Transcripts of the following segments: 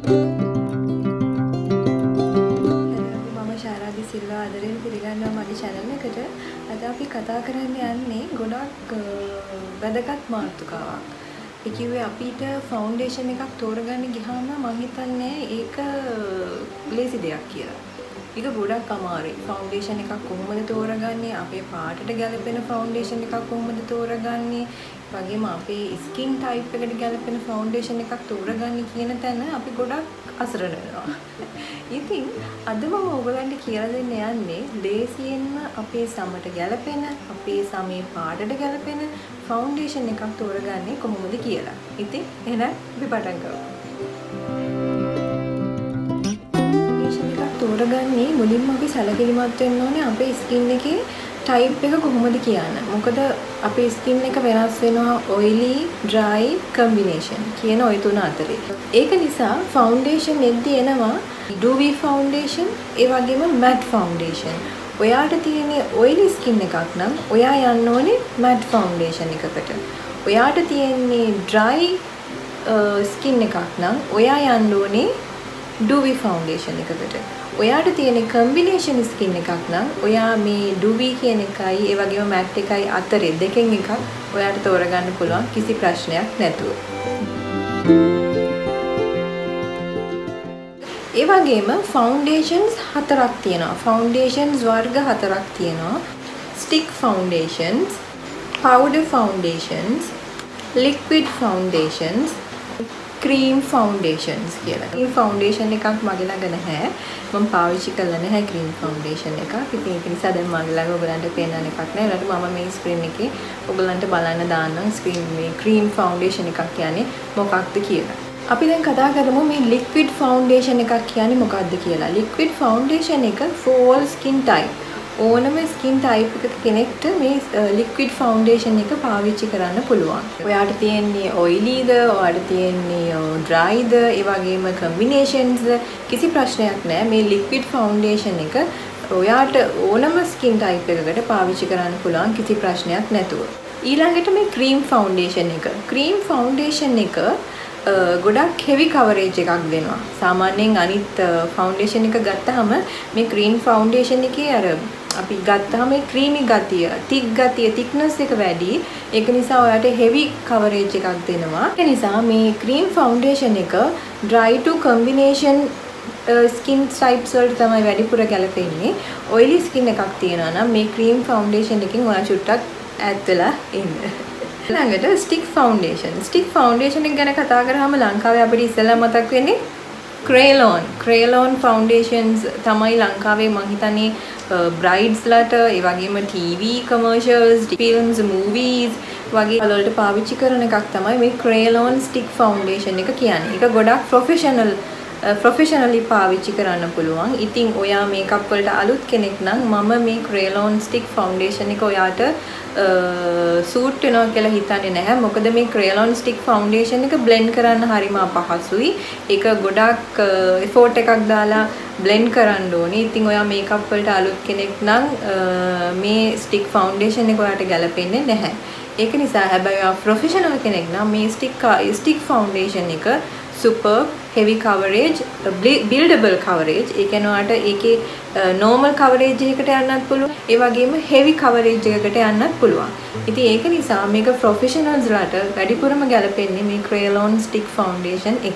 සිල්වා ආදරෙන් පිළිගන්නවා මගේ channel එකට. අද අපි කතා කරන්න යන්නේ ගොඩක් වැදගත් මාතෘකාවක්. ඒ කිව්වේ අපිට ෆවුන්ඩේෂන් එකක් තෝරගන්න ගියාම මම හිතන්නේ ඒක ලේසි දෙයක් කියලා. ඒක ගොඩක් අමාරුයි. ෆවුන්ඩේෂන් එකක් කොහොමද තෝරගන්නේ? අපේ පාටට ගැලපෙන ෆවුන්ඩේෂන් එකක් කොහොමද තෝරගන්නේ? වගේම අපේ ස්කින් ටයිප් එකට ගැලපෙන ෆවුන්ඩේෂන් එකක් තෝරගන්නේ කියන තැන අපි ගොඩක් අසරණ වෙනවා. ඉතින් අද මම ඔයගලන්ට කියලා දෙන්න යන්නේ ලේසියෙන්ම අපේ සමට ගැලපෙන, අපේ සමේ පාටට ගැලපෙන ෆවුන්ඩේෂන් එකක් තෝරගන්නේ කොහොමද කියලා. ඉතින් එහෙනම් අපි පටන් ගමු. තෝරගන්නේ මුලින්ම අපි සැලකිලිමත් වෙන්න ඕනේ අපේ ස්කින් එකේ ටයිප් එක කොහොමද කියන. මොකද අපේ ස්කින් එක වෙනස් වෙනවා oily, dry, combination කියන ওই තුන අතරේ. ඒක නිසා ෆවුන්ඩේෂන් එද්දී එනවා dewy foundation, ඒ වගේම matte foundation. ඔයාට තියෙන oily skin එකක් නම් ඔයා යන්න ඕනේ matte foundation එකකට. ඔයාට තියෙන්නේ dry skin එකක් නම් ඔයා යන්න ඕනේ dewy foundation එකකට. ඔයාට තියෙන combination skin එකක් නම් ඔයා මේ dewy කියන එකයි ඒ වගේම matte එකයි අතරේ දෙකෙන් එකක් ඔයාට තෝරගන්න පුළුවන් කිසි ප්‍රශ්නයක් නැතුව. ඒ වගේම foundations හතරක් තියෙනවා. foundations වර්ග හතරක් තියෙනවා. stick foundations, powder foundations, liquid foundations, cream foundations කියලා. cream foundation එකක් මගේ ළඟ නැහැ. මම පාවිච්චි කරලා නැහැ cream foundation එකක්. ඉතින් ඒක නිසා දැන් මගේ ළඟ ඔයගලන්ට පේන්න එකක් නැහැ. ඒකට මම මේ screen එකේ ඔයගලන්ට බලන්න දාන්නම් screen මේ cream foundation එකක් කියන්නේ මොකක්ද කියලා. අපි දැන් කතා කරමු මේ liquid foundation එකක් කියන්නේ මොකක්ද කියලා. liquid foundation එක for all skin type. ඕනම skin type එකක කෙනෙක්ට මේ liquid foundation එක පාවිච්චි කරන්න පුළුවන්. ඔයාට තියෙන්නේ oily-ද, ඔයාට තියෙන්නේ dry-ද, ඒ වගේම combinations කිසි ප්‍රශ්නයක් නැහැ. මේ liquid foundation එක ඔයාට ඕනම skin type එකකට පාවිච්චි කරන්න පුළුවන් කිසි ප්‍රශ්නයක් නැතුව. ඊළඟට මේ cream foundation එක. cream foundation එක ගොඩක් heavy coverage එකක් දෙනවා. සාමාන්‍යයෙන් අනිත් foundation එක ගත්තාම මේ cream foundation එකේ අර අපි ගත්තාම මේ creamy ගතිය, thick ගතිය, thickness එක වැඩි. ඒක නිසා ඔයාලට heavy coverage එකක් දෙනවා. ඒ නිසා මේ cream foundation එක dry to combination skin types වලට තමයි වැඩිපුර ගැලපෙන්නේ. oily skin එකක් තියෙනවා නම් මේ cream foundation එකෙන් ඔයා චුට්ටක් ඈත් වෙලා ඉන්න. ළඟට stick foundation. stick foundation එක ගැන කතා කරාම ලංකාවේ අපිට ඉස්සෙල්ලා මතක් වෙන්නේ Krayon. Krayon foundations තමයි ලංකාවේ මං හිතන්නේ brides ලට ඒ වගේම TV commercials, films, movies වගේ වලට පාවිච්චි කරන එකක් තමයි මේ Krayon stick foundation එක කියන්නේ. ඒක ගොඩක් professionally පාවිච්චි කරන්න පුළුවන්. ඉතින් ඔයා මේකප් වලට අලුත් කෙනෙක් නම් මම මේ Krayon stick foundation එක ඔයාට සූට් වෙනවා කියලා හිතන්නේ නැහැ. මොකද මේ Krayon stick foundation එක blend කරන්න හරිම අපහසුයි. ඒක ගොඩක් effort එකක් දාලා blend කරන්න ඕනේ. ඉතින් ඔයා මේකප් වලට අලුත් කෙනෙක් නම් මේ stick foundation එක ඔයාට ගැලපෙන්නේ නැහැ. ඒක නිසා හැබැයි ඔයා professional කෙනෙක් නම් මේ stick foundation එක super heavy coverage, buildable coverage. ඒ කියන්නේ ඔයාට ඒකේ normal coverage එකකට යන්නත් පුළුවන්. ඒ වගේම heavy coverage එකකට යන්නත් පුළුවන්. ඉතින් ඒක නිසා මේක professionals ලට වැඩිපුරම ගැලපෙන්නේ මේ Krayon stick foundation එක.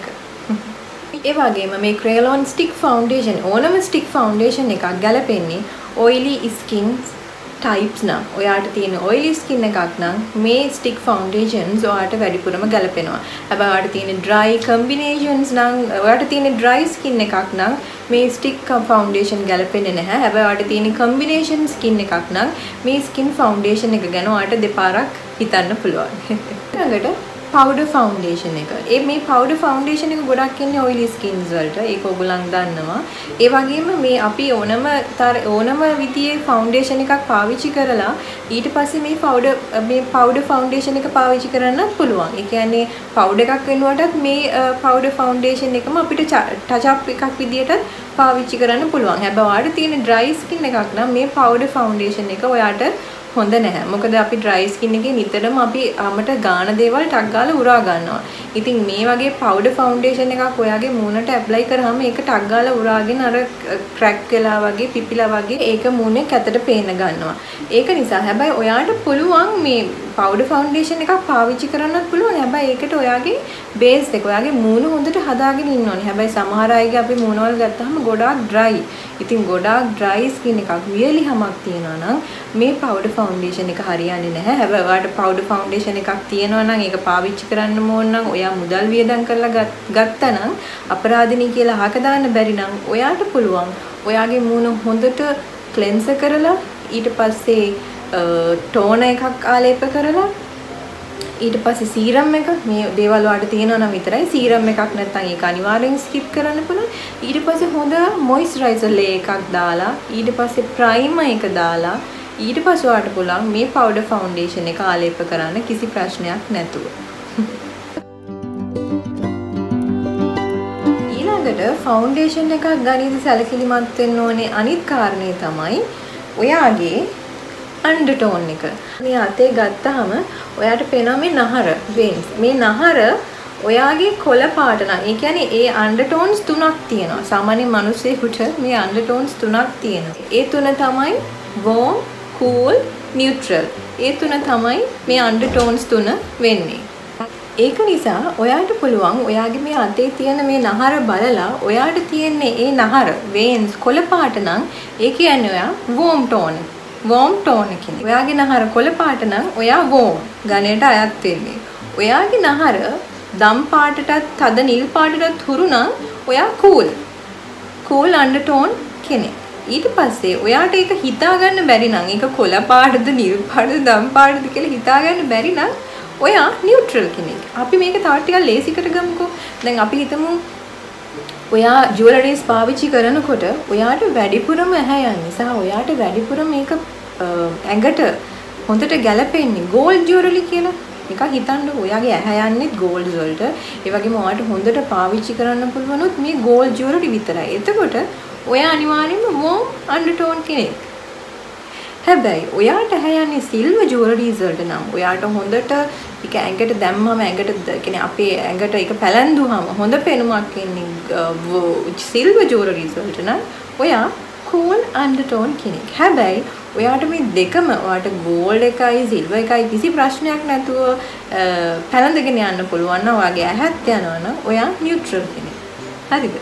ඒ වගේම මේ Krayon stick foundation ඕනම stick foundation එකක් ගැලපෙන්නේ oily skin types නම්. ඔයාට තියෙන oily skin එකක් නම් මේ stick foundations ඔයාට වැඩිපුරම ගැලපෙනවා. හැබැයි ඔයාට තියෙන dry combinations නම් ඔයාට තියෙන dry skin එකක් නම් මේ stick foundation ගැලපෙන්නේ නැහැ. හැබැයි ඔයාට තියෙන combination skin එකක් නම් මේ skin foundation එක ගැන ඔයාට දෙපාරක් හිතන්න පුළුවන්. ඊළඟට powder foundation එක. මේ powder foundation එක ගොඩක් ඉන්නේ oily skins වලට. ඒක ඔයගොල්ලන් දන්නවා. ඒ වගේම මේ අපි ඕනම විදිහේ foundation එකක් පාවිච්චි කරලා ඊට පස්සේ මේ powder foundation එක පාවිච්චි කරන්නත් පුළුවන්. ඒ කියන්නේ powder එකක් වෙනුවටත් මේ powder foundation එකම අපිට touch up එකක් විදිහටත් පාවිච්චි කරන්න පුළුවන්. හැබැයි ඔයාලට තියෙන dry skin එකක් නම් මේ powder foundation එක ඔයාට හොඳ නැහැ. මොකද අපි dry skin එකේ නිතරම අපි අපිට ගාන දේවල් ටක් ගාලා උරා ගන්නවා. ඉතින් මේ වගේ පවුඩර් ෆවුන්ඩේෂන් එකක් ඔයාගේ මූණට ඇප්ලයි කරාම ඒක ටක් ගාලා උරාගෙන අර ක්‍රැක් වෙලා වගේ පිපිලා වගේ ඒක මූණේ කැතට පේන්න ගන්නවා. ඒක නිසා හැබැයි ඔයාට පුළුවන් මේ පවුඩර් ෆවුන්ඩේෂන් එකක් පාවිච්චි කරන්නත් පුළුවන්. හැබැයි ඒකට ඔයාගේ බේස් එක ඔයාගේ මූණ හොඳට හදාගෙන ඉන්න ඕනේ. හැබැයි සමහර අයගේ අපි මූණවල ගත්තාම ගොඩාක් ඩ්‍රයි. ඉතින් ගොඩාක් ඩ්‍රයි ස්කින් එකක් වියලිහමක් තියෙනවා නම් මේ පවුඩර් ෆවුන්ඩේෂන් එක හරියන්නේ නැහැ. හැබැයි ඔයාට පවුඩර් ෆවුන්ඩේෂන් එකක් තියෙනවා නම් ඒක පාවිච්චි කරන්න ඕන නම් ඔයා මුදල් වියදම් කරලා ගත්තා නම් අපරාධිනී කියලා අහක දාන්න බැරි නම් ඔයාට පුළුවන් ඔයාගේ මූණ හොඳට ක්ලෙන්සර් කරලා ඊට පස්සේ ටෝනර් එකක් ආලේප කරලා ඊට පස්සේ සීරම් එක මේ දේවල් වලට තියෙනවා නම් විතරයි සීරම් එකක් නැත්නම් ඒක අනිවාර්යෙන් ස්කිප් කරන්න පුළුවන්. ඊට පස්සේ හොඳ මොයිස්චරයිසර් ලේ එකක් දාලා ඊට පස්සේ ප්‍රයිමර් එක දාලා ඊට පස්සේ ඔයාට පුළුවන් මේ පවුඩර් ෆවුන්ඩේෂන් එක ආලේප කරන්න කිසි ප්‍රශ්නයක් නැතුව. ඊළඟට ෆවුන්ඩේෂන් එකක් ගනිද්දී සැලකිලිමත් වෙන්න ඕනේ අනිත් කාරණේ තමයි ඔයාගේ අන්ඩර්ටෝන් එක. මේ අතේ ගත්තාම ඔයාට පේනවා මේ නහර වෙන්ස්. මේ නහර ඔයාගේ කොළ පාට නම් ඒ කියන්නේ ඒ අන්ඩර්ටෝන්ස් තුනක් තියෙනවා. සාමාන්‍ය මිනිස්සෙකුට මේ අන්ඩර්ටෝන්ස් තුනක් තියෙනවා. ඒ තුන තමයි warm, cool, neutral. ඒ තුන තමයි මේ අන්ඩර්ටෝන්ස් තුන වෙන්නේ. ඒක නිසා ඔයාට පුළුවන් ඔයාගේ මේ අතේ තියෙන මේ නහර බලලා ඔයාට තියෙන්නේ ඒ නහර වෙන්ස් කොළ පාට නම් ඒ කියන්නේ ඔයා warm tone. warm tone එකනේ. ඔයාගේ නහර කොළ පාට නම් ඔයා warm ගණයට අයත් වෙන්නේ. ඔයාගේ නහර දම් පාටටත් තද නිල් පාටටත් හුරු නම් ඔයා cool. cool undertone කෙනෙක්. ඊට පස්සේ ඔයාට ඒක හිතා ගන්න බැරි නම් ඒක කොළ පාටද නිල් පාටද දම් පාටද කියලා හිතා ගන්න බැරි නම් ඔයා neutral කෙනෙක්. අපි මේක තව ටිකක් ලේසිකට ගමුකෝ. දැන් අපි හිතමු ඔයා ජුවලරිස් පාවිච්චි කරනකොට ඔයාට වැඩිපුරම ඇහැ යන්නේ සහ ඔයාට වැඩිපුරම මේක ඇඟට හොඳට ගැලපෙන්නේ ගෝල්ඩ් ජුවලරි කියලා. නිකන් හිතන්න ඔයාගේ ඇහැ යන්නේ ගෝල්ඩ් වලට. ඒ වගේම ඔයාට හොඳට පාවිච්චි කරන්න පුළුවනොත් මේ ගෝල්ඩ් ජුවලරි විතරයි. එතකොට ඔයා අනිවාර්යයෙන්ම warm undertone කෙනෙක්. හැබැයි ඔයාට ඇහැ යන්නේ සිල්වර් ජුවලරිස් වලට නම් ඔයාට හොඳට ඒක ඇඟට දැම්මම ඇඟට කියන්නේ අපේ ඇඟට ඒක පැලැන්දුවම හොඳ පෙනුමක් එන්නේ සිල්වර් ජුවලරිස් වලට නම් ඔයා cool undertone කෙනෙක්. හැබැයි ඔයාට මේ දෙකම ඔයාට ගෝල්ඩ් එකයි සිල්වර් එකයි කිසි ප්‍රශ්නයක් නැතුව පැලඳගෙන යන්න පුළුවන් නම් ඔයාගේ ඇහත් යනවා නම් ඔයා නියුට්‍රල් කෙනෙක්. හරිද?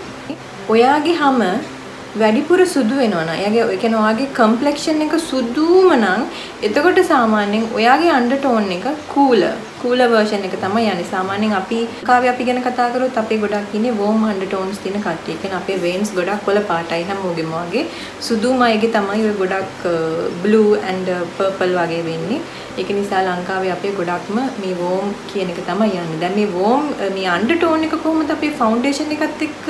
ඔයාගේ හැම වැඩිපුර සුදු වෙනවා නම් එයාගේ ඒ කියන්නේ ඔයාගේ කම්ප්ලෙක්ෂන් එක සුදුම නම් එතකොට සාමාන්‍යයෙන් ඔයාගේ අන්ඩර්ටෝන් එක කූලර් version එක තමයි යන්නේ. සාමාන්‍යයෙන් අපි අපි ගැන කතා කරොත් අපේ ගොඩක් ඉන්නේ warm undertones තියෙන කට්ටිය. කියන්නේ අපේ veins ගොඩක් කොළ පාටයි හැමෝගෙම වගේ. සුදුම අයගේ තමයි ඔය ගොඩක් blue and purple වගේ වෙන්නේ. ඒක නිසා ලංකාවේ අපේ ගොඩක්ම මේ warm කියන එක තමයි යන්නේ. දැන් මේ warm මේ undertone එක කොහොමද අපේ foundation එකත් එක්ක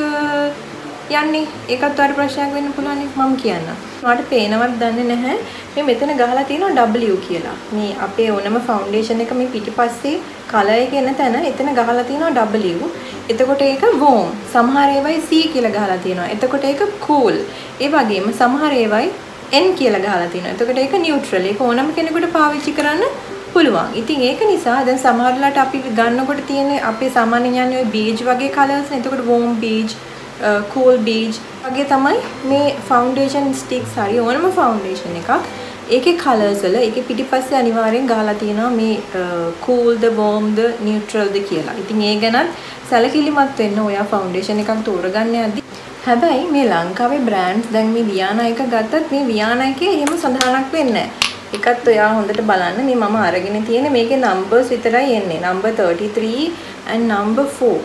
යන්නේ? ඒකත් ඔයාලට ප්‍රශ්නයක් වෙන්න පුළුවන් මම කියන්නම්. ඔයාලට පේනවත් දන්නේ නැහැ. මේ මෙතන ගහලා තියෙනවා W කියලා. මේ අපේ ඕනම ෆවුන්ඩේෂන් එක මේ පිටිපස්සේ කලර් එක එන තැන එතන ගහලා තියෙනවා W. එතකොට ඒක warm. සමහර ඒවායි C කියලා ගහලා තියෙනවා. එතකොට ඒක cool. ඒ වගේම සමහර ඒවායි N කියලා ගහලා තියෙනවා. එතකොට ඒක neutral. ඒක ඕනම කෙනෙකුට පාවිච්චි කරන්න පුළුවන්. ඉතින් ඒක නිසා දැන් සමහරලාට අපි ගන්නකොට තියෙන අපේ සාමාන්‍යයෙන් යන්නේ ඔය beige වගේ colours නේ. එතකොට warm beige cool beige වගේ තමයි මේ foundation sticks හරි ඕනම foundation එකක් ඒකේ colors වල ඒකේ පිටිපස්සේ අනිවාර්යෙන් ගහලා තියෙනවා මේ cool ද warm ද neutral ද කියලා. ඉතින් ඒ ගැනත් සැලකිලිමත් වෙන්න ඔයා foundation එකක් තෝරගන්න යද්දි. හැබැයි මේ ලංකාවේ brands දැන් මේ වියානා එක ගත්තත් මේ වියානා එකේ එහෙම සඳහනක් වෙන්නේ නැහැ. එකත් ඔයා හොඳට බලන්න මේ මම අරගෙන තියෙන මේකේ numbers විතරයි එන්නේ. number 33 and number 4.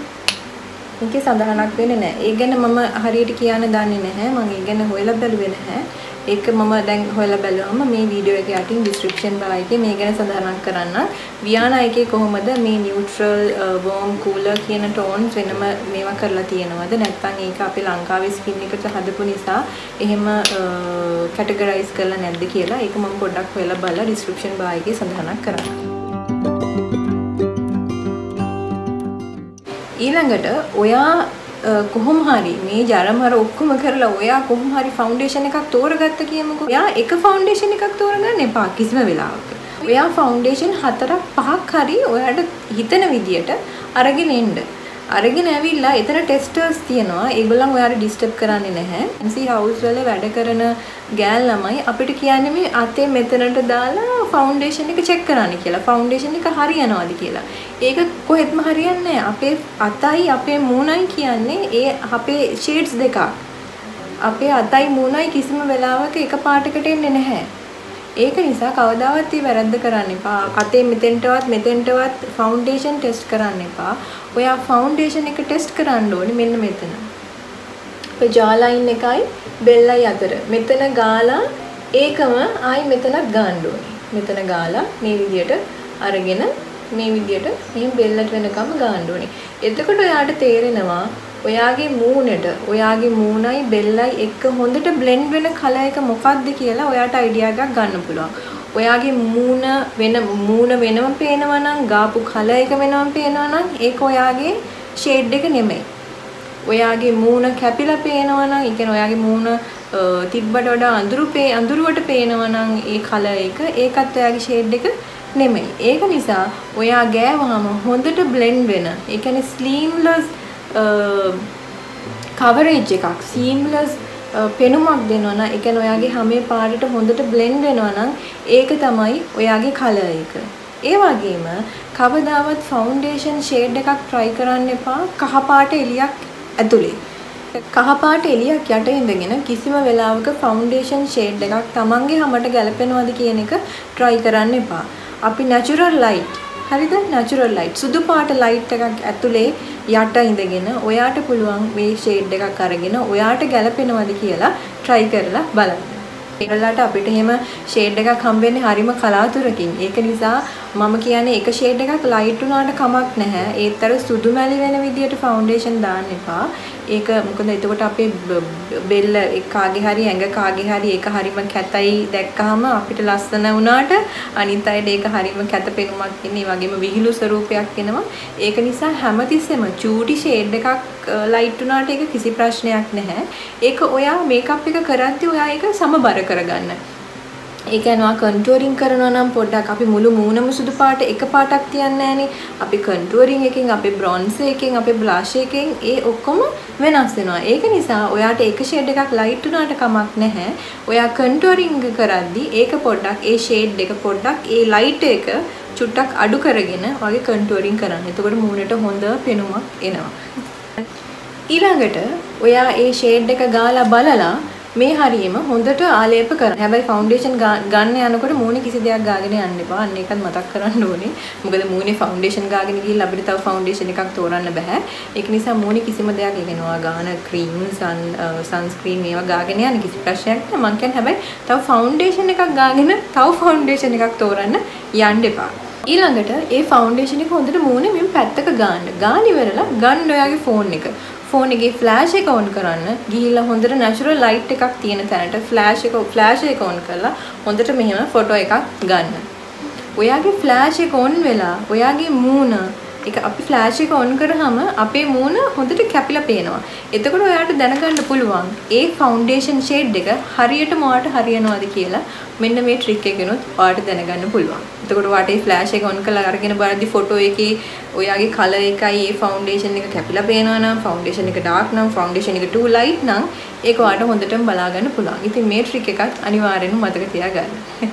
මේකේ සඳහනක් වෙන්නේ නැහැ. ඒ ගැන මම හරියට කියන්න දන්නේ නැහැ. මම ඒ ගැන හොයලා බැලුවේ නැහැ. ඒක මම දැන් හොයලා බැලුවම මේ වීඩියෝ එකේ යටින් description bar එකේ මේ ගැන සඳහනක් කරන්න. වියානා එකේ කොහොමද මේ neutral, warm, cooler කියන tones වෙනම මේවා කරලා තියෙනවද? නැත්නම් ඒක අපේ ලංකාවේ skin එකට හදපු නිසා එහෙම categorize කරලා නැද්ද කියලා ඒක මම පොඩ්ඩක් හොයලා බලලා description bar එකේ සඳහනක් කරන්න. ඊළඟට ඔයා කොහොම හරි මේ ජරමර ඔක්කොම කරලා ඔයා කොහොම හරි ෆවුන්ඩේෂන් එකක් තෝරගත්ත කියමුකෝ. ඔයා එක ෆවුන්ඩේෂන් එකක් තෝරගන්න එපා කිසිම වෙලාවක. ඔයා ෆවුන්ඩේෂන් 4ක් 5ක් හරි ඔයාට හිතන විදියට අරගෙන එන්න. අරගෙන ඇවිල්ලා එතන ටෙස්ටර්ස් තියෙනවා. ඒගොල්ලන් ඔයාට ඩිස්ටර්බ් කරන්නේ නැහැ. NC හවුස් වල වැඩ කරන ගෑල් ළමයි අපිට කියන්නේ මේ අතේ මෙතනට දාලා ෆවුන්ඩේෂන් එක චෙක් කරන්න කියලා. ෆවුන්ඩේෂන් එක හරියනවාද කියලා. ඒක කොහෙත්ම හරියන්නේ නැහැ. අපේ අතයි අපේ මූණයි කියන්නේ ඒ අපේ ෂේඩ්ස් දෙකක්. අපේ අතයි මූණයි කිසිම වෙලාවක එක පාටකට එන්නේ නැහැ. ඒක නිසා කවදාවත් මේ වැරද්ද කරන්න එපා. අතේ මෙතෙන්ටවත් ෆවුන්ඩේෂන් ටෙස්ට් කරන්න එපා. ඔයා ෆවුන්ඩේෂන් එක ටෙස්ට් කරන්න ඕනේ මෙන්න මෙතන. අපේ ජා ලයින් එකයි බෙල්ලයි අතර. මෙතන ගාලා ඒකම ආයි මෙතනක් ගන්න ඕනේ. මෙතන ගාලා මේ විදියට අරගෙන මේ විදියට මෙහෙම බෙල්ලට වෙනකම් ගන්න ඕනේ. එතකොට ඔයාට තේරෙනවා ඔයාගේ මූණයි බෙල්ලයි එක්ක හොඳට බ්ලෙන්ඩ් වෙන කලර් එක මොකක්ද කියලා ඔයාට අයිඩියා එකක් ගන්න පුළුවන්. ඔයාගේ මූණ වෙනම පේනවා නම් ගාපු කලර් එක වෙනම පේනවා නම් ඒක ඔයාගේ ෂේඩ් එක නෙමෙයි. ඔයාගේ මූණ කැපිලා පේනවා නම් ඒ කියන්නේ ඔයාගේ මූණ තිබ්බට වඩා අඳුරුවට පේනවා නම් ඒ කලර් එක ඒකත් ඔයාගේ ෂේඩ් එක නෙමෙයි. ඒක නිසා ඔයා ගෑවහම හොඳට බ්ලෙන්ඩ් වෙන ඒ කියන්නේ ස්ලීම්ලස් කවරේජ් එකක් සීම්ලස් පෙනුමක් දෙනවා නම් ඒ කියන්නේ ඔයාගේ හැමේ පාටට හොඳට බ්ලෙන්ඩ් වෙනවා නම් ඒක තමයි ඔයාගේ කලර් එක. ඒ වගේම කවදාවත් ෆවුන්ඩේෂන් ෂේඩ් එකක් try කරන්න එපා කහ පාට එලියක් ඇතුලේ. කහ පාට එලියක් යට ඉඳගෙන කිසිම වෙලාවක ෆවුන්ඩේෂන් ෂේඩ් එකක් තමන්ගේ හැමට ගැලපෙනවද කියන එක try කරන්න එපා. අපි natural light හරිද? natural light සුදු පාට ලයිට් එකක් ඇතුලේ යට ඉඳගෙන ඔයාට පුළුවන් මේ ෂේඩ් එකක් අරගෙන ඔයාට ගැලපෙනවද කියලා try කරලා බලන්න. ඒගොල්ලන්ට අපිට එහෙම ෂේඩ් එකක් හම්බෙන්නේ හරිම කලාතුරකින්. ඒක නිසා මම කියන්නේ එක ෂේඩ් එකක් ලයිට් වුණාට කමක් නැහැ. ඒත්තර සුදු මැලි වෙන විදියට ෆවුන්ඩේෂන් දාන්න එපා. ඒක මොකද එතකොට අපේ බෙල්ල කාගේ හරි ඇඟ කාගේ හරි ඒක හරිම කැතයි දැක්කහම අපිට ලස්සන වුණාට අනිත් අයට ඒක හරිම කැත පෙනුමක් එන්නේ. ඒ වගේම විහිළු ස්වරූපයක් එනවා. ඒක නිසා හැමතිස්සෙම චූටි ෂේඩ් එකක් ලයිට් වුණාට ඒක කිසි ප්‍රශ්නයක් නැහැ. ඒක ඔයා මේකප් එක කරද්දී ඔයා ඒක සමබර කරගන්න. ඒ කියන්නේ කන්ටුවරින් කරනවා නම් පොඩ්ඩක් අපි මුළු මූණම සුදු පාට එක පාටක් තියන්නේ නැහනේ. අපි කන්ටුවරින් එකෙන් අපි බ්‍රොන්සර් එකෙන් අපි බ්ලෂ් එකෙන් ඒ ඔක්කොම වෙනස් වෙනවා. ඒක නිසා ඔයාට එක ෂේඩ් එකක් ලයිට් වුණාට කමක් නැහැ. ඔයා කන්ටුවරින් කරද්දී ඒක පොඩ්ඩක් ඒ ෂේඩ් එක පොඩ්ඩක් ඒ ලයිට් එක චුට්ටක් අඩු කරගෙන වගේ කන්ටුවරින් කරන්න. එතකොට මූණට හොඳ පෙනුමක් එනවා. ඊළඟට ඔයා ඒ ෂේඩ් එක ගාලා බලලා මේ හරියම හොඳට ආලේප කරන්න. හැබැයි ෆවුන්ඩේෂන් ගන්න යනකොට මූණේ කිසි දෙයක් ගාගෙන යන්න එපා. අන්න ඒකත් මතක් කරන්න ඕනේ. මොකද මූණේ ෆවුන්ඩේෂන් ගාගෙන ගිහිල්ලා අපිට තව ෆවුන්ඩේෂන් එකක් තෝරන්න බෑ. ඒක නිසා මූණේ කිසිම දෙයක් ඉගෙනවා ගාන ක්‍රීම් සන්ස්ක්‍රීන් මේවා ගාගෙන යන්න කිසි ප්‍රශ්නයක් නෑ. මං කියන්නේ හැබැයි තව ෆවුන්ඩේෂන් එකක් ගාගෙන තව ෆවුන්ඩේෂන් එකක් තෝරන්න යන්න එපා. ඊළඟට ඒ ෆවුන්ඩේෂන් එක හොඳට මූණේ මෙන් පැත්තක ගන්න. ගාන ඉවරලා ගන්න ඔයාගේ ෆෝන් එක. ෆෝන් එකේ ෆ්ලෑෂ් එක ඔන් කරන්න. ගිහිල්ලා හොඳට නැචරල් ලයිට් එකක් තියෙන තැනට ෆ්ලෑෂ් එක ඔන් කරලා හොඳට මෙහෙම ෆොටෝ එකක් ගන්න. ඔයාගේ ෆ්ලෑෂ් එක ඔන් වෙලා ඔයාගේ මූණ ඒක අපි ෆ්ලෑෂ් එක ඔන් කරාම අපේ මූණ හොඳට කැපිලා පේනවා. එතකොට ඔයාට දැනගන්න පුළුවන් ඒ ෆවුන්ඩේෂන් ෂේඩ් එක හරියටම ඔයාට හරියනවද කියලා. මෙන්න මේ ට්‍රික් එකනොත් ඔයාට දැනගන්න පුළුවන්. එතකොට ඔයාට මේ ෆ්ලෑෂ් එක ඔන් කරලා අරගෙන බලද්දි ෆොටෝ එකේ ඔයාගේ කලර් එකයි ඒ ෆවුන්ඩේෂන් එක කැපිලා පේනවා නම් ෆවුන්ඩේෂන් එක ඩාර්ක් නම් ෆවුන්ඩේෂන් එක ටූ ලයිට් නම් ඒක ඔයාට හොඳටම බලා ගන්න පුළුවන්. ඉතින් මේ ට්‍රික් එකත් අනිවාර්යෙන්ම මතක තියාගන්න.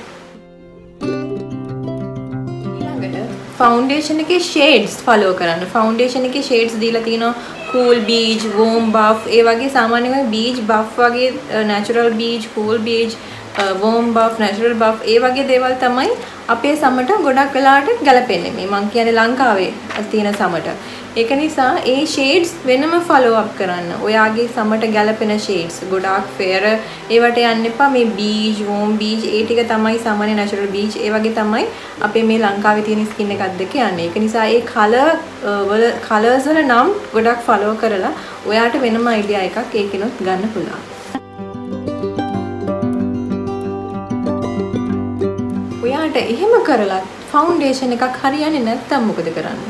ෆවුන්ඩේෂන් එකේ ෂේඩ්ස් ෆලෝ කරන්න. ෆවුන්ඩේෂන් එකේ ෂේඩ්ස් දීලා තියෙනවා cool beige, warm buff ඒ වගේ සාමාන්‍යයෙන් beige buff වගේ natural beige, cool beige, warm buff, natural buff ඒ වගේ දේවල් තමයි අපේ සමට ගොඩක් වෙලාවට ගැලපෙන්නේ. මේ මං කියන්නේ ලංකාවේ තියෙන සමට. ඒක නිසා ඒ ෂේඩ්ස් වෙනම ෆලෝ අප් කරන්න. ඔයාගේ සමට ගැලපෙන ෂේඩ්ස් ගොඩාක් ෆෙයර් ඒවට යන්න එපා. මේ බීජ්, වෝම් බීජ් ඒ ටික තමයි සාමාන්‍ය නැචරල් බීජ් ඒ වගේ තමයි අපේ මේ ලංකාවේ තියෙන ස්කින් එකත් දෙක යන්නේ. ඒක නිසා ඒ කලර්ස් වල නම් ගොඩක් ෆලෝ කරලා ඔයාට වෙනම අයිඩියා එකක් ඒකිනුත් ගන්න පුළුවන්. ඔයාට එහෙම කරලා ෆවුන්ඩේෂන් එකක් හරියන්නේ නැත්නම් මොකද කරන්නේ?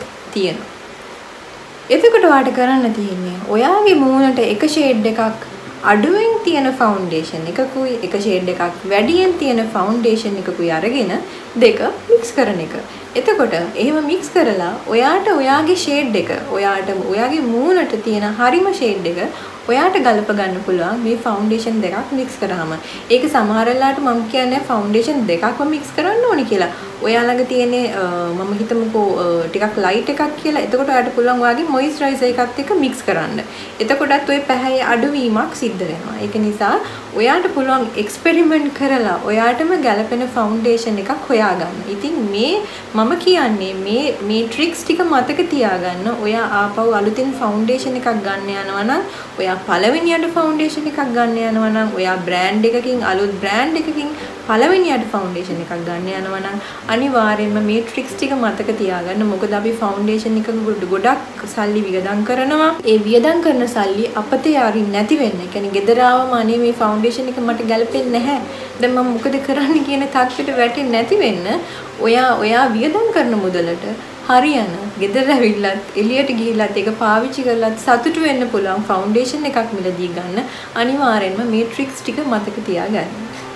එතකොට ඔයාට කරන්න තියෙන්නේ ඔයාගේ මූණට එක ෂේඩ් එකක් අඩුවෙන් තියෙන ෆවුන්ඩේෂන් එකකුයි එක ෂේඩ් එකක් වැඩියෙන් තියෙන ෆවුන්ඩේෂන් එකකුයි අරගෙන දෙක මික්ස් කරන එක. එතකොට එහෙම මික්ස් කරලා ඔයාට ඔයාගේ ෂේඩ් එක ඔයාට ඔයාගේ මූණට තියෙන හරිම ෂේඩ් එක ඔයාට ගලප ගන්න පුළුවන් මේ ෆවුන්ඩේෂන් දෙකක් මික්ස් කරාම. ඒක සමහර වෙලාවට මම කියන්නේ ෆවුන්ඩේෂන් දෙකක්ම මික්ස් කරන්න ඕනි කියලා. ඔයා ළඟ තියෙන මම හිතමුකෝ ටිකක් ලයිට් එකක් කියලා. එතකොට ඔයාට පුළුවන් ඔයාගේ මොයිස්චරයිසර් එකත් එක්ක මික්ස් කරන්න. එතකොටත් ඔය පැහැයේ අඩුවීමක් සිද්ධ වෙනවා. ඒක නිසා ඔයාට පුළුවන් එක්ස්පෙරිමන්ට් කරලා ඔයාටම ගැලපෙන ෆවුන්ඩේෂන් එකක් හොයාගන්න. ඉතින් මම කියන්නේ මේ ට්‍රික්ස් ටික මතක තියාගන්න. ඔයා ආපහු අලුතින් ෆවුන්ඩේෂන් එකක් ගන්න යනවා නම් ඔයා පළවෙනියට ෆවුන්ඩේෂන් එකක් ගන්න යනවා නම් ඔයා බ්‍රෑන්ඩ් එකකින් අලුත් බ්‍රෑන්ඩ් එකකින් පළවෙනියට ෆවුන්ඩේෂන් එකක් ගන්න යනවා නම් අනිවාර්යෙන්ම මේ ට්‍රික්ස් ටික මතක තියාගන්න. මොකද අපි ෆවුන්ඩේෂන් එක ගොඩක් සල්ලි වියදම් කරනවා. ඒ වියදම් කරන සල්ලි අපතේ අරින්න නැති වෙන්න. ඒ කියන්නේ ගෙදර ආවම අනේ මේ ෆවුන්ඩේෂන් එක මට ගැලපෙන්නේ නැහැ. දැන් මම මොකද කරන්නේ කියන තත්ත්වෙට වැටෙන්නේ නැති වෙන්න ඔයා වියදම් කරන මුදලට හරියන ගෙදර ඇවිල්ලත් එළියට ගිහිල්ලත් ඒක පාවිච්චි කරලත් සතුටු වෙන්න පුළුවන් ෆවුන්ඩේෂන් එකක් මිලදී ගන්න. අනිවාර්යෙන්ම මේ ට්‍රික්ස් ටික මතක තියාගන්න.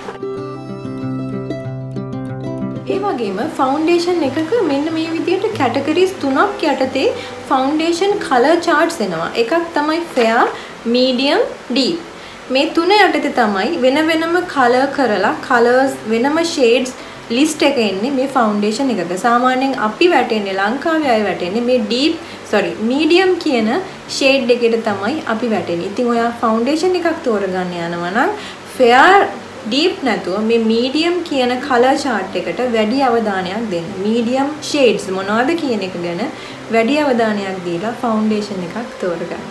ඒ වගේම ෆවුන්ඩේෂන් එකක මෙන්න මේ විදිහට කැටගරිස් 3ක් යටතේ ෆවුන්ඩේෂන් කලර් charts එනවා. එකක් තමයි fair, medium, deep. මේ තුන යටතේ තමයි වෙන වෙනම කලර් කරලා කලර්ස් වෙනම shades ලිස්ට් එක එන්නේ මේ ෆවුන්ඩේෂන් එකක. සාමාන්‍යයෙන් අපි වැටෙන්නේ ලංකාවේ අය වැටෙන්නේ මේ medium කියන shade එකකට තමයි අපි වැටෙන්නේ. ඉතින් ඔයා ෆවුන්ඩේෂන් එකක් තෝරගන්න යනවා නම් fair deep නැතුව මේ medium කියන color chart එකට වැඩි අවධානයක් දෙන්න. medium shades මොනවද කියන එක ගැන වැඩි අවධානයක් දීලා ෆවුන්ඩේෂන් එකක් තෝරගන්න.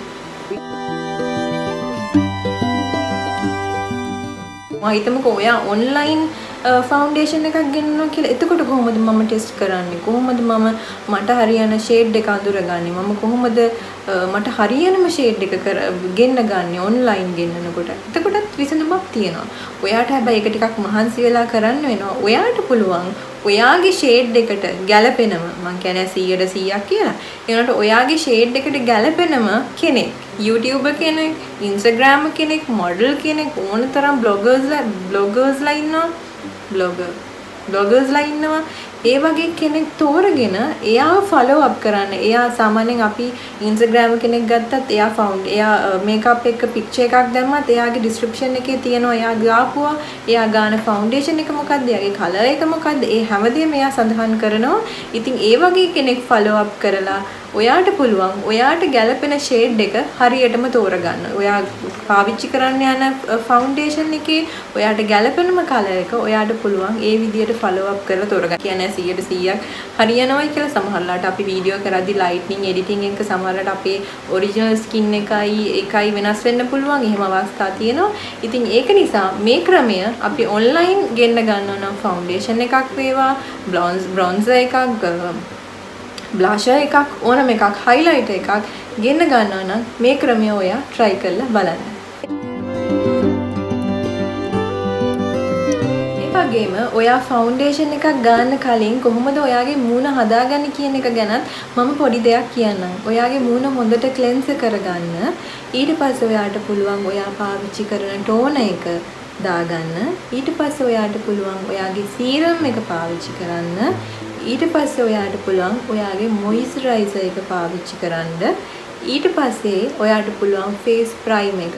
මම හිතමුකෝ ඔයා online ෆවුන්ඩේෂන් එකක් ගෙන්නනවා කියලා. එතකොට කොහොමද මම ටෙස්ට් කරන්නේ? කොහොමද මට හරියන ෂේඩ් එක අඳුරගන්නේ? මම කොහොමද මට හරියනම ෂේඩ් එක ගෙන්න ගන්නේ ඔන්ලයින් ගෙන්නනකොට? එතකොටත් විසඳුමක් තියෙනවා. ඔයාට හැබැයි ඒක ටිකක් මහන්සි වෙලා කරන්න වෙනවා. ඔයාට පුළුවන් ඔයාගේ ෂේඩ් එකට ගැලපෙනම මම කියන්නේ 100% කියලා. ඒනට ඔයාගේ ෂේඩ් එකට ගැලපෙනම කෙනෙක් YouTuber කෙනෙක්, Instagram කෙනෙක්, මොඩල් කෙනෙක් ඕන තරම් බ්ලොගර්ස්ලා ඉන්නවා. බ්ලොගර්ස්ලා ඉන්නවා. ඒ වගේ කෙනෙක් තෝරගෙන එයාව ෆලෝ අප් කරන්න. එයා සාමාන්‍යයෙන් අපි Instagram කෙනෙක් ගත්තත් එයා මේකප් එක පික්චර් එකක් දැම්මත් එයාගේ description එකේ තියෙනවා එයා ගාපුවා, එයා ගාන ෆවුන්ඩේෂන් එක මොකක්ද, එයාගේ කලර් එක මොකක්ද, ඒ හැමදේම එයා සඳහන් කරනවා. ඉතින් ඒ වගේ කෙනෙක් ෆලෝ අප් කරලා ඔයාට පුළුවන් ඔයාට ගැලපෙන ෂේඩ් එක හරියටම තෝරගන්න. ඔයා පාවිච්චි කරන්න යන ෆවුන්ඩේෂන් එකේ ඔයාට ගැලපෙනම කලර් එක ඔයාට පුළුවන් ඒ විදිහට ෆලෝ අප් කරලා තෝරගන්න. කියන්නේ 100% හරියනවයි කියලා සමහරලාට අපි වීඩියෝ කරද්දි ලයිට්නින් එඩිටින් එක සමහරලාට අපේ ඔරිජිනල් ස්කින් එකයි වෙනස් වෙන්න පුළුවන්. එහෙම අවස්ථා තියෙනවා. ඉතින් ඒක නිසා මේ ක්‍රමය අපි ඔන්ලයින් ගෙන්න ගන්නවා නම් ෆවුන්ඩේෂන් එකක් වේවා, බ්‍රොන්සර් එකක්, බ්ලෂර් එකක් ඕනම එකක් හයිලයිටර් එකක් ගෙන්න ගන්නවා නම් මේ ක්‍රමය ඔයා try කරලා බලන්න. ඒ වගේම ඔයා ෆවුන්ඩේෂන් එකක් ගන්න කලින් කොහොමද ඔයාගේ මූණ හදාගන්නේ කියන එක ගැනත් මම පොඩි දෙයක් කියන්නම්. ඔයාගේ මූණ හොඳට ක්ලෙන්ස් කරගන්න. ඊට පස්සේ ඔයාට පුළුවන් ඔයා පාවිච්චි කරන ටෝන එක දාගන්න. ඊට පස්සේ ඔයාට පුළුවන් ඔයාගේ සීරම් එක පාවිච්චි කරන්න. ඊට පස්සේ ඔයාට පුළුවන් ඔයාගේ මොයිස්චරයිසර් එක පාවිච්චි කරන්න. ඊට පස්සේ ඔයාට පුළුවන් ෆේස් ප්‍රයිම් එක.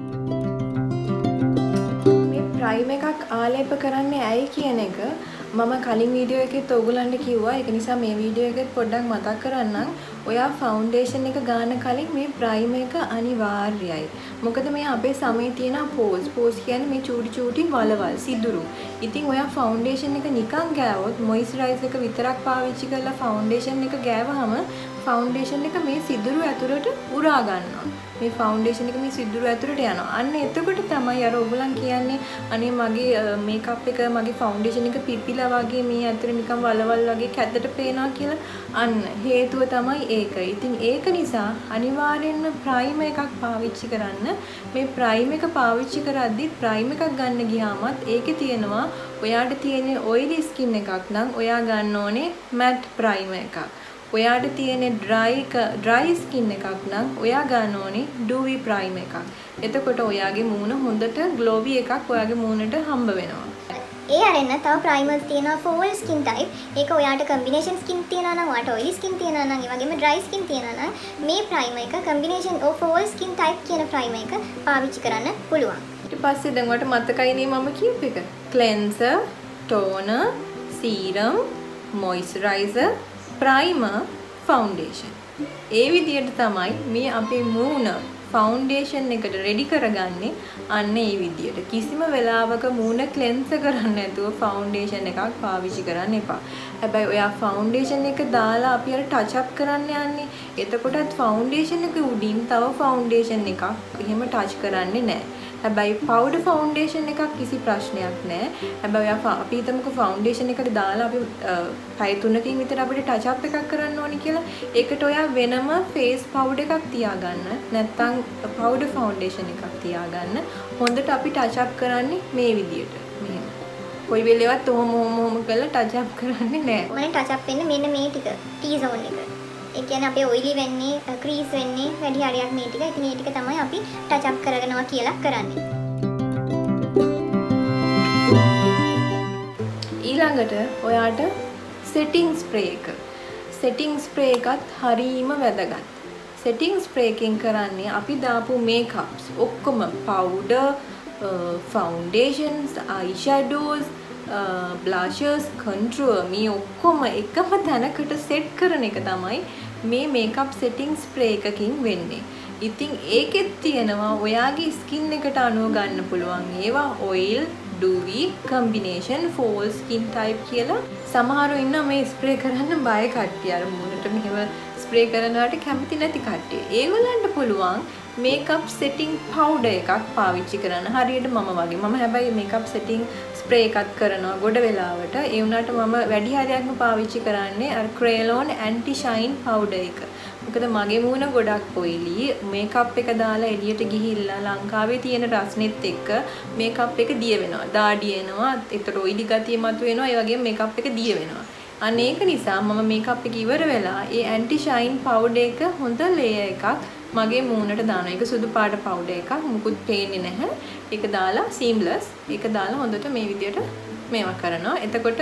මේ ප්‍රයිම් එකක් ආලේප කරන්නේ ඇයි කියන එක මම කලින් වීඩියෝ එකෙත් ඔයගලන්ට කිව්වා. ඒක නිසා මේ වීඩියෝ එකෙත් පොඩ්ඩක් මතක් කරන්නම්. ඔයා ෆවුන්ඩේෂන් එක ගන්න කලින් මේ ප්‍රයිම් එක අනිවාර්යයි. මොකද මේ අපේ සමේ තියෙන පෝස් කියන්නේ මේ චූටි වලවල් සිදුරු. ඉතින් ඔයා ෆවුන්ඩේෂන් එක නිකන් ගෑවොත් මොයිස්චරයිසර් එක විතරක් පාවිච්චි කරලා ෆවුන්ඩේෂන් එක ගෑවහම ෆවුන්ඩේෂන් එක මේ සිදුරු ඇතුළට උරා ගන්නවා. මේ ෆවුන්ඩේෂන් එක මේ සිදුරු ඇතුළට යනවා. අන්න එතකොට තමයි අර ඔයගලන් කියන්නේ අනේ මගේ මේකප් එක මගේ ෆවුන්ඩේෂන් එක පිපිලා වගේ මේ ඇතුළේ නිකන් වලවල් වගේ කැද්දට පේනවා කියලා. අන්න හේතුව තමයි ඒක. ඉතින් ඒක නිසා අනිවාර්යෙන්ම ප්‍රයිම් එකක් පාවිච්චි කරන්න. මේ ප්‍රයිම් එක පාවිච්චි කරද්දි ප්‍රයිම් එකක් ගන්න ගියාමත් ඒකේ තියෙනවා ඔයාට තියෙන ඔයිලි ස්කින් එකක් නම් ඔයා ගන්න ඕනේ මැට් ප්‍රයිම් එකක්. ඔයාට තියෙන dry skin එකක් නම් ඔයා ගන්න ඕනේ dewy prime එකක්. එතකොට ඔයාගේ මූණ හොඳට glowy එකක් ඔයාගේ මූණට හම්බ වෙනවා. ඒ අරෙන්න තව ප්‍රයිමර්ස් තියෙනවා for all skin type. ඒක ඔයාට combination skin තියනවා නම් ඔයාට oily skin තියනවා නම් ඒ වගේම dry skin තියනවා නම් මේ primer එක combination of for all skin type කියන primer එක පාවිච්චි කරන්න පුළුවන්. ඊට පස්සේ දැන් ඔයාලට මතකයි නේ මම කියපු එක. cleanser, toner, serum, moisturizer, primer, foundation. ඒ විදිහට තමයි මේ අපේ මූණ ෆවුන්ඩේෂන් එකට රෙඩි කරගන්නේ අන්න ඒ විදියට. කිසිම වෙලාවක මූණ ක්ලෙන්සර් කරන්න නැතුව ෆවුන්ඩේෂන් එකක් පාවිච්චි කරන්න එපා. හැබැයි ඔයා ෆවුන්ඩේෂන් එක දාලා අපි අර ටච් අප් කරන්න යන්නේ. එතකොටත් ෆවුන්ඩේෂන් එක උඩින් තව ෆවුන්ඩේෂන් එකක් එහෙම ටච් කරන්නේ නැහැ. හැබැයි පවුඩර් ෆවුන්ඩේෂන් එකක් කිසි ප්‍රශ්නයක් නැහැ. හැබැයි ඔයා අපි හිතමුකෝ ෆවුන්ඩේෂන් එකට දාලා අපි පැය 3කින් විතර අපිට ටච් අප් එකක් කරන්න ඕනි කියලා. ඒකට ඔයා වෙනම ෆේස් පවුඩර් එකක් තියාගන්න. නැත්නම් පවුඩර් ෆවුන්ඩේෂන් එකක් තියාගන්න. හොඳට අපි ටච් අප් කරන්නේ මේ විදියට. මෙහෙම. කොයි වෙලෙවත් ඔහොම කරලා ටච් අප් කරන්නේ නැහැ. මම ටච් අප් වෙන්නේ මෙන්න මේ ටික. T zone එක. ඒ කියන්නේ අපේ ඔයිලි වෙන්නේ ක්‍රීස් වෙන්නේ වැඩි හරියක් මේ ටික. ඉතින් මේ ටික තමයි අපි ටච් අප් කරගෙනවා කියලා කරන්නේ. ඊළඟට ඔයාට setting spray එක. setting spray එකත් හරීම වැදගත්. setting spray එකෙන් කරන්නේ අපි දාපු makeups ඔක්කොම powder, foundations, eyeshadows, blushes, contour මේ ඔක්කොම එකම තැනකට set කරන එක තමයි මේ makeup setting spray එකකින් වෙන්නේ. ඉතින් ඒකෙත් තියෙනවා ඔයාගේ skin එකට අනුව ගන්න පුළුවන් ඒවා oil, dewy, combination, fall skin type කියලා. සමහරව ඉන්නවා මේ ස්ප්‍රේ කරන්න බය කට්ටිය. අර මූණට මෙහෙම ස්ප්‍රේ කරනවට කැමති නැති කට්ටිය. ඒගොල්ලන්ට පුළුවන් makeup setting powder එකක් පාවිච්චි කරන්න. හරියට මම වගේ. මම හැබැයි makeup setting spray එකක් කරනවා ගොඩ වෙලාවට. ඒ වුණාට මම වැඩි හරියක්ම පාවිච්චි කරන්නේ අර Kryolan anti shine powder එක. මොකද මගේ මූණ ගොඩක් oily. makeup එක දාලා එළියට ගිහිල්ලා ලංකාවේ තියෙන රස්නෙත් එක්ක makeup එක දිය වෙනවා. දාඩිය එනවා. ඒතර oily ගතිය මතුවෙනවා. ඒ වගේම makeup එක දිය වෙනවා. අන්න ඒක නිසා මම makeup එක ඉවර වෙලා ඒ anti shine powder එක හොඳ layer එකක් මගේ මූණට දානවා. ඒක සුදු පාට powder එකක්. මුකුත් පේන්නේ නැහැ. ඒක දාලා seamless. ඒක දාලා හොඳට මේ විදියට මේවා කරනවා.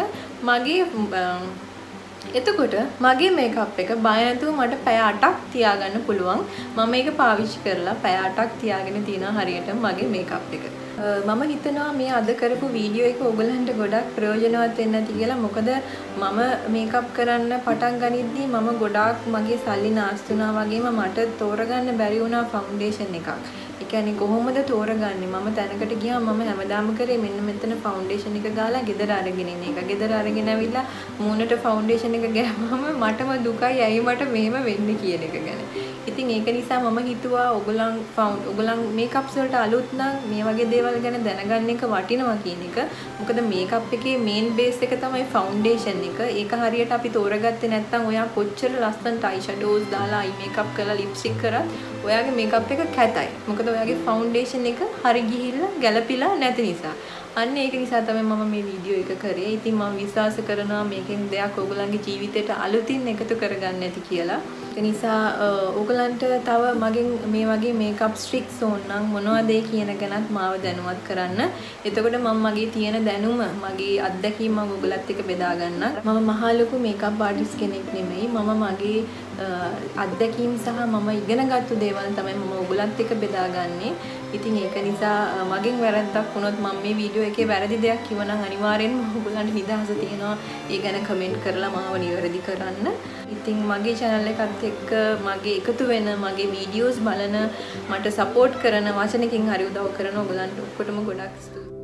එතකොට මගේ මේකප් එක බය නැතුව මට පැය 8ක් තියාගන්න පුළුවන්. මම මේක පාවිච්චි කරලා පැය 8ක් තියාගෙන තියෙනවා හරියට මගේ මේකප් එක. මම හිතනවා මේ අද කරපු වීඩියෝ එක ඔයගලන්ට ගොඩක් ප්‍රයෝජනවත් වෙන්න ඇති කියලා. මොකද මම මේකප් කරන්න පටන් ගනිද්දී මම ගොඩාක් මගේ සල්ලි නාස්ති වුණා වගේම මට තෝරගන්න බැරි වුණා ෆවුන්ඩේෂන් එකක්. ඒ කියන්නේ කොහොමද තෝරගන්නේ? මම තැනකට ගියාම මම හැමදාම කරේ මෙන්න මෙතන ෆවුන්ඩේෂන් එක ගාලා ගෙදර අරගෙන ඉන්න එක. ගෙදර අරගෙන ඇවිල්ලා මූණට ෆවුන්ඩේෂන් එක ගෑවම මටම දුකයි ඇයි මට මෙහෙම වෙන්නේ කියන එක ගැන. ඉතින් ඒක නිසා මම හිතුවා ඔයගොල්ලන් මේකප්ස් වලට අලුත් නම් මේ වගේ දේවල් ගැන දැනගන්න එක වටිනවා කියන එක. මොකද මේකප් එකේ මේන් බේස් එක තමයි ෆවුන්ඩේෂන් එක. ඒක හරියට අපි තෝරගත්තේ නැත්නම් ඔයා කොච්චර ලස්සනට අයි ෂැඩෝස් දාලා අයි මේකප් කරලා ලිප්ස්ටික් කරත් ඔයාගේ මේකප් එක කැතයි. මොකද ඔයාගේ ෆවුන්ඩේෂන් එක හරි ගිහිල්ලා ගැලපිලා නැති නිසා. අන්න ඒක නිසා තමයි මම මේ වීඩියෝ එක කරේ. ඉතින් මම විශ්වාස කරනවා මේකෙන් දෙයක් ඔයගොල්ලන්ගේ ජීවිතේට අලුතින් එකතු කරගන්න ඇති කියලා. ඒ නිසා ඔයගොල්ලන්ට තව මගෙන් මේ වගේ මේකප් ස්ට්‍රික්ස් ඕන නම් මොනවද කියන ගැනත් මාව දැනුවත් කරන්න. එතකොට මම මගේ තියෙන දැනුම, මගේ අත්දැකීම් මම ඔයගොල්ලත් එක්ක බෙදා ගන්න. මම මහා ලොකු මේකප් ආටිස්ට් කෙනෙක් නෙමෙයි. මම මගේ අත්දැකීම් සහ මම ඉගෙනගත්තු දේවල් තමයි මම ඔයගොල්ලත් එක්ක බෙදාගන්නේ. ඉතින් ඒක නිසා මගෙන් වැරද්දක් වුණොත් මම මේ වීඩියෝ එකේ වැරදි දෙයක් කිව්වනම් අනිවාර්යෙන්ම ඔයගොල්ලන්ට නිදහස තියෙනවා ඒ ගැන කමෙන්ට් කරලා මාව නිවැරදි කරන්න. ඉතින් මගේ channel එකත් එක්ක මගේ එකතු වෙන, මගේ වීඩියෝස් බලන, මට සපෝට් කරන, වචනකින් හරි උදව් කරන ඔයගොල්ලන්ට ඔක්කොටම ගොඩක් ස්තුතියි.